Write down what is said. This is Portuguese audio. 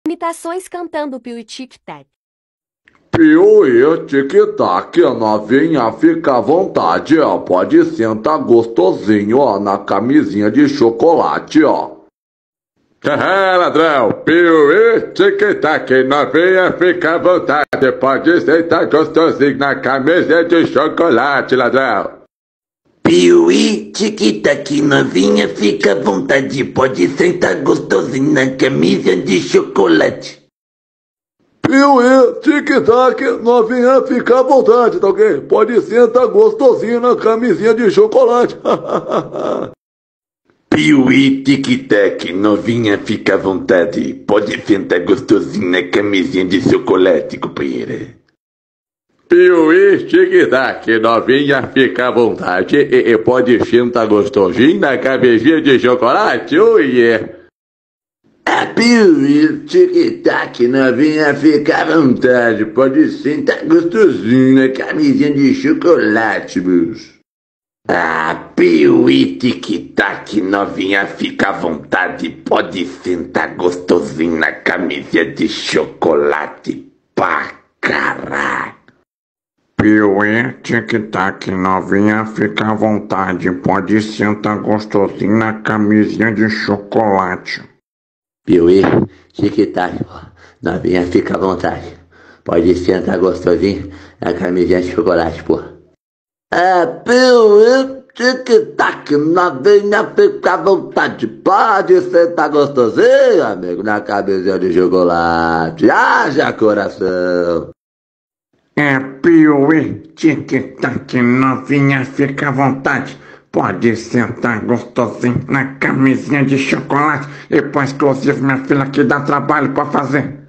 Imitações cantando Piuí Tic-Tac. Piuí Tic-Tac, novinha, fica à vontade, ó. Pode sentar gostosinho, ó, na camisinha de chocolate, ó. Ladrão, Piuí Tic-Tac, novinha, fica à vontade. Pode sentar gostosinho na camisinha de chocolate, ladrão. Piuí Tic-Tac, novinha, fica à vontade. Pode sentar gostosinho na camisa de chocolate. Piuí Tic-Tac, novinha, fica à vontade, tá ok? Pode sentar gostosinho na camisinha de chocolate. Piuí Tic-Tac, novinha, fica à vontade. Pode sentar gostosinho na camisinha de chocolate, companheira. Piuí Tic-Tac, novinha, fica à vontade e pode sentar gostosinho na camisinha de chocolate, oh yeah. Piuí Tic-Tac, novinha, fica à vontade. Pode sentar gostosinho na camisinha de chocolate, moço. Piuí Tic-Tac, novinha, fica à vontade. Pode sentar gostosinho na camisinha de chocolate. Pra caralho. Piuí Tic-Tac, novinha, fica à vontade. Pode sentar gostosinho na camisinha de chocolate. Piuí Tic-Tac, novinha, fica à vontade. Pode sentar gostosinho na camisinha de chocolate, pô. Piuí Tic-Tac, novinha, fica à vontade. Pode sentar gostosinho, amigo, na camisinha de chocolate. Haja coração. Piuí Tic-Tac, novinha, fica à vontade. Pode sentar gostosinho na camisinha de chocolate. Depois, inclusive, minha filha, que dá trabalho pra fazer.